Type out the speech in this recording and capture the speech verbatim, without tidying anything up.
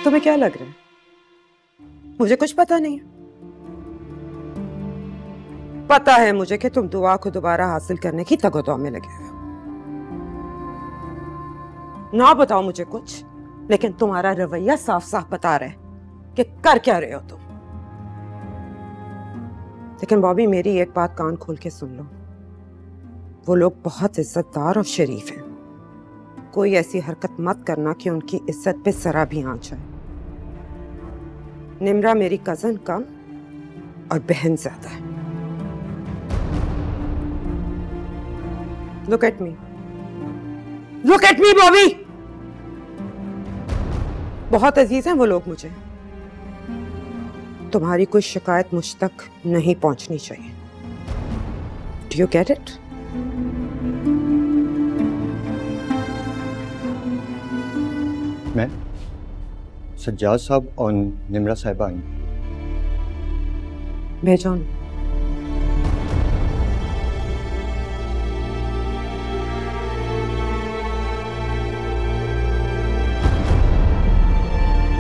तुम्हें क्या लग रहा है मुझे कुछ पता नहीं है? पता है मुझे कि तुम दुआ को दोबारा हासिल करने की तगोदौ में लगे हुए हो। ना बताओ मुझे कुछ, लेकिन तुम्हारा रवैया साफ साफ बता रहा है कि कर क्या रहे हो तुम। लेकिन बॉबी, मेरी एक बात कान खोल के सुन लो, वो लोग बहुत इज्जतदार और शरीफ हैं। कोई ऐसी हरकत मत करना कि उनकी इज्जत पे जरा भी आंच आए। निम्रा मेरी कजन कम और बहन ज्यादा है। Look at me, look at me Bobby. बहुत अजीज हैं वो लोग मुझे। तुम्हारी कोई शिकायत मुझ तक नहीं पहुंचनी चाहिए। Do you get it? मैं सज्जाद साहब और निम्रा साहिबा आई। भेजो।